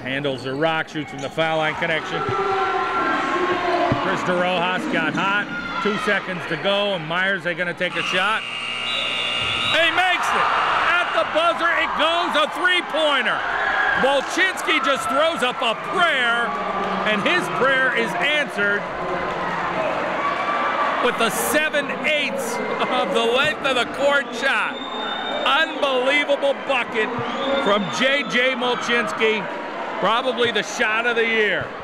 handles the rock, shoots from the foul line connection. Chris DeRojas got hot. 2 seconds to go, and Meyers, they're going to take a shot. He makes it. At the buzzer, it goes, a three-pointer. Molchinski just throws up a prayer, and his prayer is answered with the 7/8 of the length of the court shot. Unbelievable bucket from J.J. Molchinski, probably the shot of the year.